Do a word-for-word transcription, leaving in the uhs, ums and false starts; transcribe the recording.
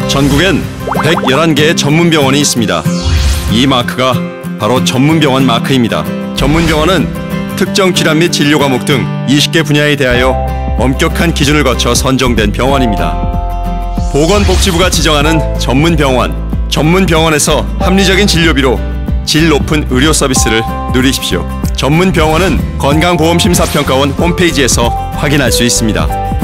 전국엔 백십일 개의 전문병원이 있습니다. 이 마크가 바로 전문병원 마크입니다. 전문병원은 특정 질환 및 진료 과목 등 이십 개 분야에 대하여 엄격한 기준을 거쳐 선정된 병원입니다. 보건복지부가 지정하는 전문병원, 전문병원에서 합리적인 진료비로 질 높은 의료 서비스를 누리십시오. 전문병원은 건강보험심사평가원 홈페이지에서 확인할 수 있습니다.